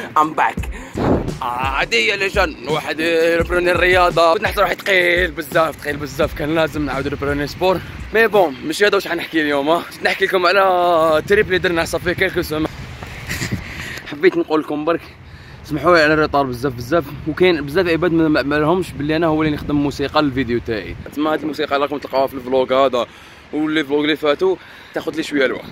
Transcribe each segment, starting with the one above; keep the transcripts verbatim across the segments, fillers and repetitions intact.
ام باك. عادية ليجن واحد يربروني الرياضة، بدنا نحضر واحد ثقيل بزاف ثقيل بزاف، كان لازم نعاود نربروني سبور. مي بون مش هذا واش حنحكي اليوم، ها نحكي لكم على تريب اللي درنا صافي كيلكو سوما. حبيت نقول لكم برك سمحوا لي على الريطار بزاف بزاف، وكاين بزاف عباد ما لهمش باللي انا هو اللي نخدم موسيقى للفيديو تاعي. تما هاد الموسيقى راكم تلقاوها في الفلوق هذا واللي فلوق اللي فاتوا، تاخذ لي شويه الوقت.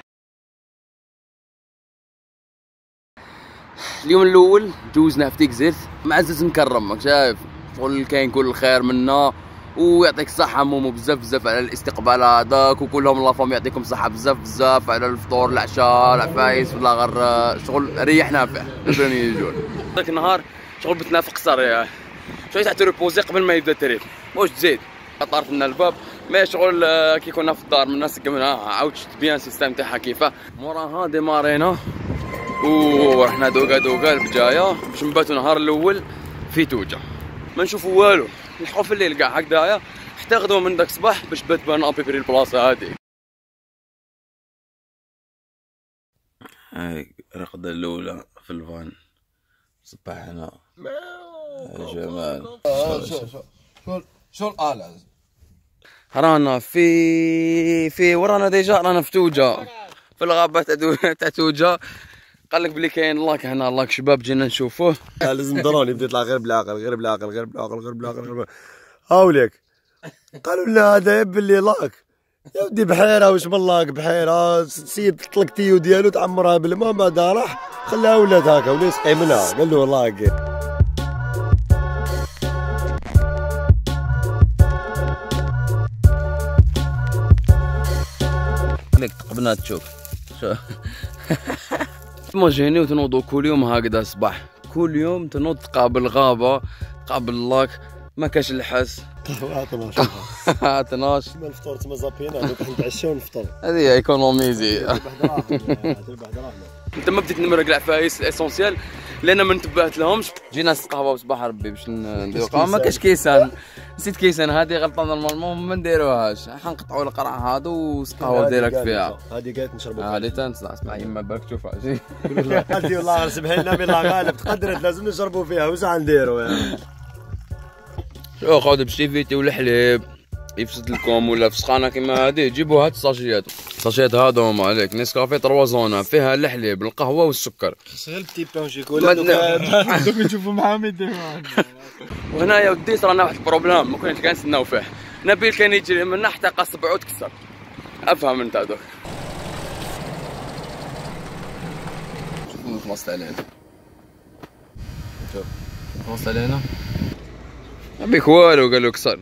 اليوم الاول جوزنا في تيكزيت معزز مكرم، راك شايف شغل كاين كل الخير منا، ويعطيك الصحة مومو بزاف بزاف على الاستقبال هذاك، وكلهم لافام يعطيكم الصحة بزاف بزاف على الفطور العشاء العفايس ولا غير شغل ريحنا فيه نبغي يجون. ذاك النهار شغل بتنافق قصر شويه تاع تريبوزي قبل ما يبدا التريب، واش تزيد طارت لنا الباب مي شغل كي كنا في الدار من الناس قمنا عاودت بيان سيستم تاعها كيفاه. موراها ديمارينا ورحنا دوكا دوكا البجايه باش نباتو النهار الاول في توجه، ما نشوفوا والو، نلحقوا في الليل كاع هكذايا حتى غدوه من داك الصباح باش بات بان ابيبري البلاصه هادي. هاي الرقده الاولى في الفان صباحنا يا جمال. شو شو شو الآلة رانا في في ورانا ديجا رانا في توجه في الغابه تاع توجه. قال لك بلي كاين لاك هنا، لاك شباب جينا نشوفوه. لازم دروني بديت يطلع غير بالعقل غير بالعقل غير بالعقل غير بالعقل غير هاوليك. قالوا لنا هذا باللي لاك يا ودي بحيره، واش من لاك بحيره، سيد طلق تيو ديالو تعمرها بالماء بعد راح خلاها ولات هكا ولا يسقي منها، قال له لاك. لك تقبلنا تشوف شو تماجيني وتنوضوا كل يوم هكذا الصباح، كل يوم تنوض تقابل غابه تقابل اللاك، ما كاش الحس. قهوة اثناش اثناش ما الفطور تما زابينا دوك نتعشاو ونفطروا، هذه ايكونوميزي. تربح دراهم تربح دراهم. انت ما بديت نمرق العفايس الاسونسيال لان ما انتبهت لهمش. جينا قهوه بصباح ربي باش نديرو قهوه، ما كاش كيسان، نسيت كيسان، هذه غلطه نورمالمون ما نديروهاش، حنقطعوا القرع هذا وقهوه ديريكت فيها. هذه قالت نشربوا هذه تنسمع اسمع يما بالك تشوفها. قالت والله سمحي لنا بالله غالب تقدرت لازم نشربوا فيها، واش غنديروا يعني. شو خذ بشيفيتي والحليب يفسد لكم، ولا فسخانه كيما هذه جيبوا هاد الساشيات، الساشيات هذا هما عليك نسكافيه تروازونا فيها الحليب القهوه والسكر. غير بتي بان شيكولا دوك نشوفوا معاهم يديروا. وهنا يا ودي صرانا واحد البروبليم ما كناش كنستناو فيه، نبيل كان يجري منا حتى قا صبعو تكسر، افهم انت هذوك. شوفوا خلصت علينا، شوف خلصت علينا ما بيك والو قالوا كسر.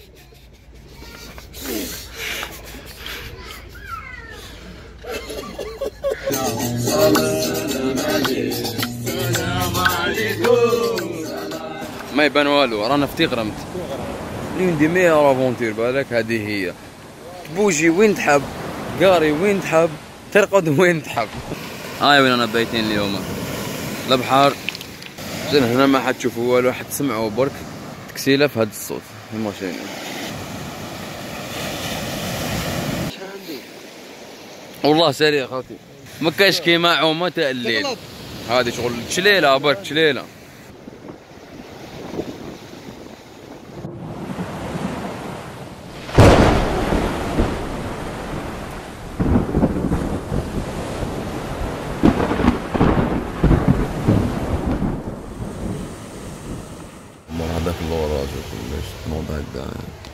ما يبان والو، رانا في تيغرمت لين دي ميور افونتير بالك، هذه هي تبوجي وين تحب، قاري وين تحب، ترقد وين تحب. هاي وين انا بايتين اليوم، البحر زين هنا ما حتشوفوا والو، حتسمعوا برك تكسيله في هذا الصوت الماشين. والله سريع خاطي ما كاش كيما عومه تاع الليل، هذه شغل تشليله برك تشليله. هذاك اللوراج كلش تنوض هكذا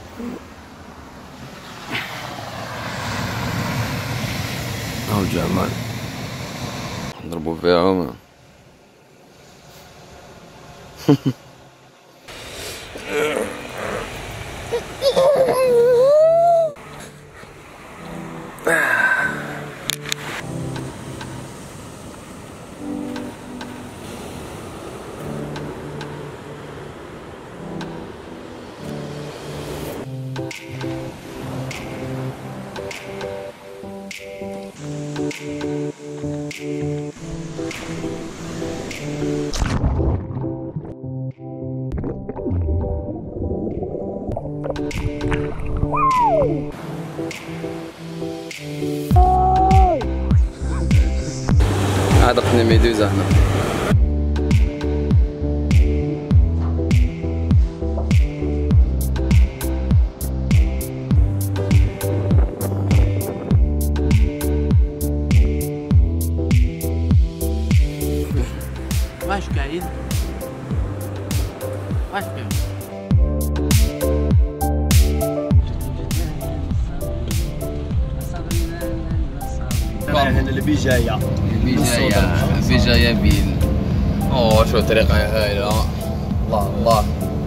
هاو جمال نضربو فيها هما. هذا قني ميدوزا هنا. هنا البجاية بجاية بجاية بيل. اوه شو طريقة هايلة. الله الله.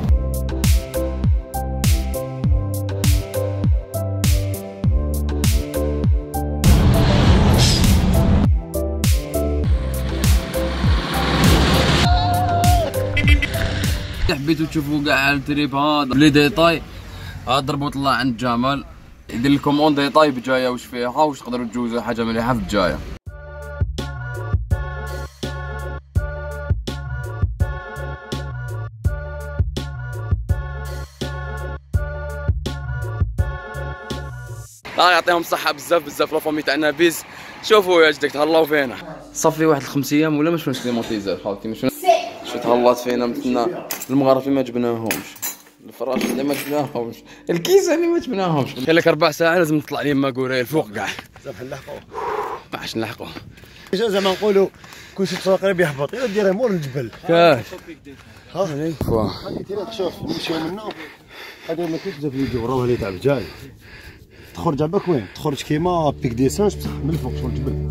حبيتو تشوفوا كاع التريب هذا بلي ديتاي، ضربوا طلع عند جمال يدير لكم اون ديتاي بجايه واش فيها واش تقدروا تجوزوا حاجه مليحه في الجايه. الله يعطيهم الصحة بزاف بزاف لا فامي تاعنا بيز. شوفوا يا جدك تهلاو فينا. صافي واحد الخمس ايام ولا مش كليماتيزور خاوتي مش شو تهلات فينا مثلنا. المغارفين ما جبناهمش، الفراش اللي ما جبناهمش، الكيسه اللي ما جبناهمش. قال لك اربع ساعات لازم نطلع لي ماكوري الفوق كاع. صافي نلحقوه. ما عادش نلحقوه. زعما نقولوا كلشي تصور قريب يهبط، يا ديرها مور الجبل. كاش. ها غادي تيريك شوف نمشيو منا. هذا ما كاينش بزاف فيديو راه اللي تاع بجاي. تخرج عباك وين؟ تخرج كيما بيك ديسانج بصح من الفوق شغل الجبل.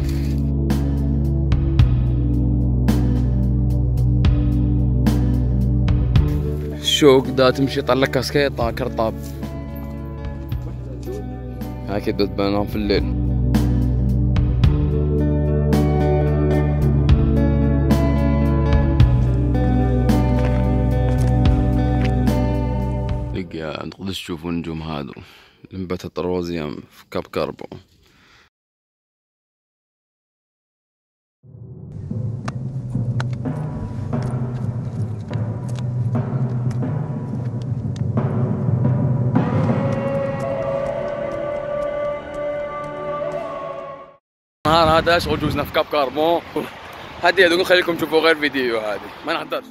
شوك دا تمشي طلع كاسكيطة كرطاب هاكي تبانهم في الليل. لقيا متقدرش تشوفوا النجوم هادو لمبة الطروازيام في كاب كاربو. النهار هذا شغل جوزنا في كاب كاربون. هادي هادو نخليكم تشوفوا غير فيديو هادي ما نهضرش.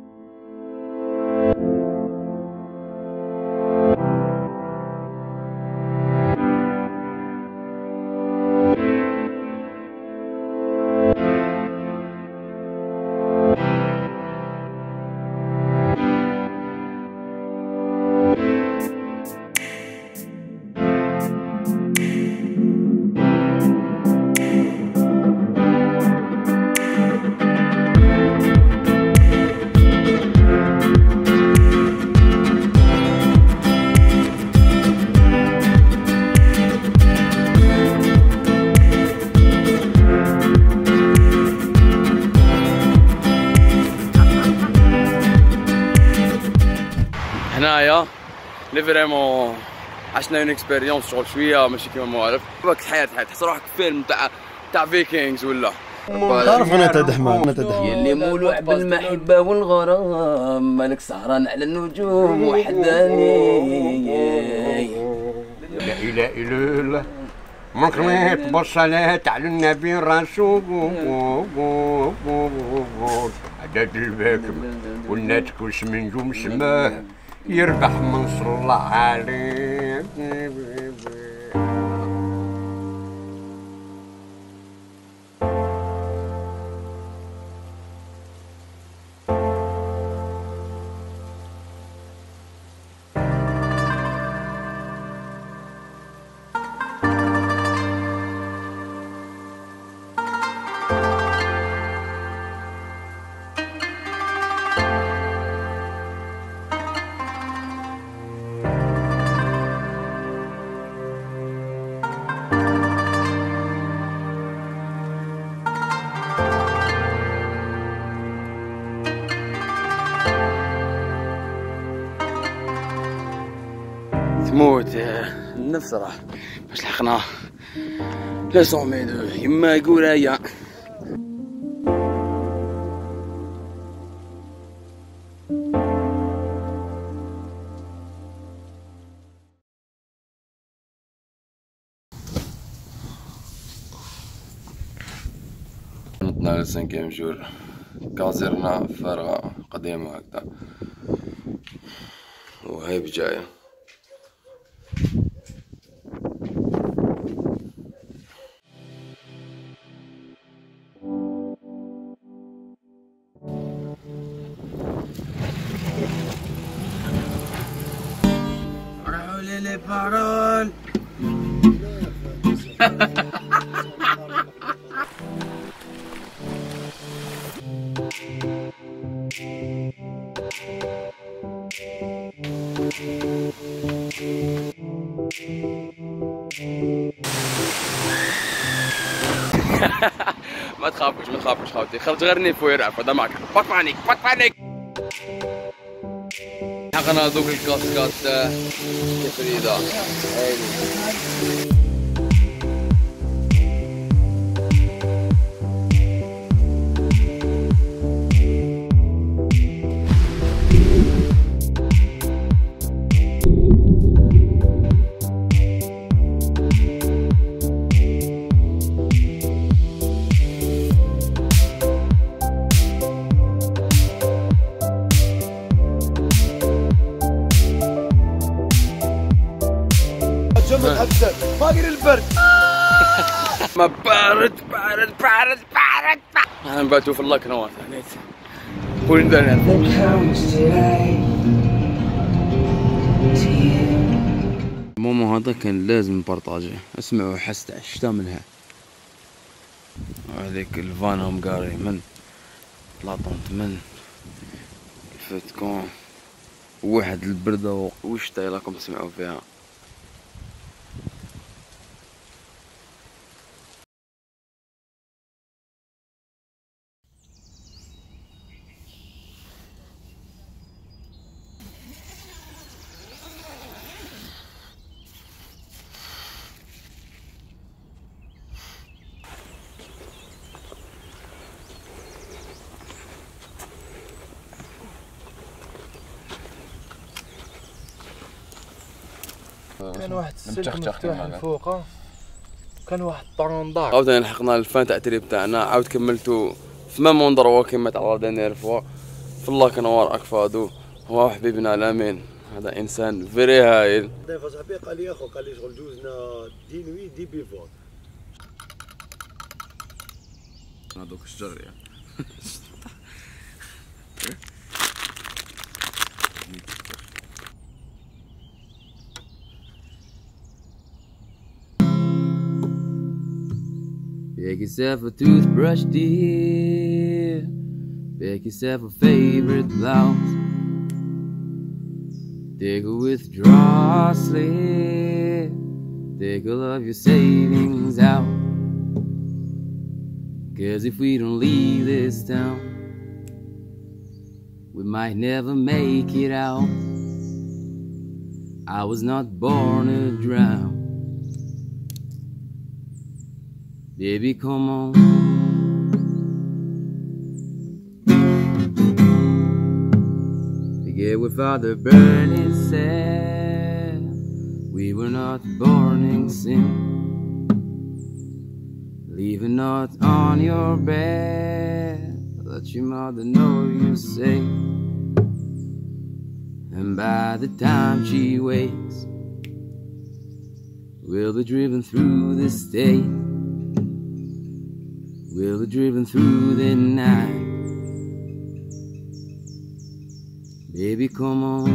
هنايا لي فريمون عشنا اون اكسبيريونس شغل شويه ماشي كيما موالف. وقت الحياه تحس روحك فيلم تاع تاع فيكينغز ولا تعرف انا تاع دحمان انا تاع دحمان يلي مولوع بالمحبه والغرام مالك سهران على النجوم وحداني. لا اله الا الله مكرميت بالصلاة على النبي الرسول عدد الباكم والناس كلش من نجوم سماه يربح منصر الله عليه. تموت النفس راح باش لحقناه لا صوميدو يما قورايا. نطلع لسانكيام جور كازرنا فارغة قديمة هكذا وهي بجاية. ما تخافوش ما تخافوش خوتي، خرج غير نيفو يرعف هذا معك. فوت بانيك فوت بانيك. حقنا دوك الكاسكات تفريدة. باقي البرد. ما بارد بارد بارد بارد. انا نباتو في الله كنوات هنيت. وين دانا؟ مومو هذا كان لازم نبارطاجيه. اسمعوا حست عشتا منها. هذيك الفان هم قاري من لاطونت من الفتكون واحد البردة وشتا يلاكم تسمعوا فيها. كان واحد السلك مفتوح من فوق، كان واحد الطرندار. عاوتاني لحقنا الفان تاع التري بتاعنا، عاود كملتو في ميم اندروا كيما تاع دانيير فوا في الله كنوار اكفادو. هو حبيبنا الامين هذا انسان فيري هايل. ضيف صاحبي قال لي اخو قال لي شغل جوزنا دي نوي دي بيفوت. هذوك الشجر يعني. Pick yourself a toothbrush, dear. Pick yourself a favorite blouse. Take a withdrawal slip. Take all of your savings out. Cause if we don't leave this town, we might never make it out. I was not born to drown. Baby, come on. Forget what Father Bernie said. We were not born in sin. Leaving not on your bed. Let your mother know you're safe. And by the time she wakes, we'll be driven through the state. We'll be driven through the night. Baby, come on.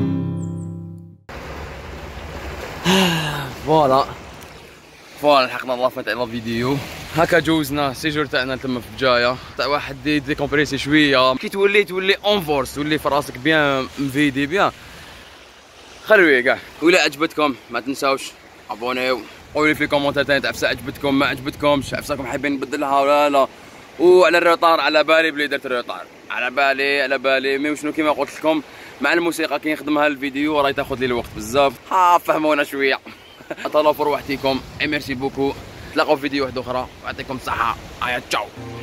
فوالا فوالا لحقنا الرافة تاع الفيديو. هكا جوزنا السيجور تاعنا تما في الجاية تاع واحد دي ديكومبريسي شوية. كي تولي تولي اون فورس، تولي في راسك بيان مفيدي بيان. خلويه كاع. وإلا عجبتكم ما تنساوش ابونيو. قولوا في الكومنتات تاعي عفسه عجبتكم ما عجبتكمش، عفساكم حابين نبدلها ولا لا. وعلى الروطار على بالي بلي درت الروطار، على بالي على بالي مي وشنو كيما قلت لكم مع الموسيقى كي نخدمها الفيديو راهي تاخذ لي الوقت بزاف. ها فهمونا شويه. اطلعوا في روحتكم. اي ميرسي بوكو. تلاقوا في فيديو واحد اخرى ويعطيكم الصحه. ايا تشاو.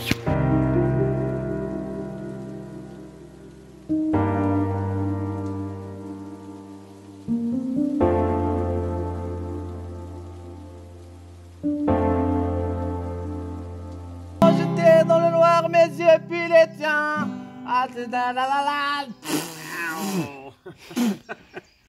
Dans le noir, mes yeux puis les tiens. Ah,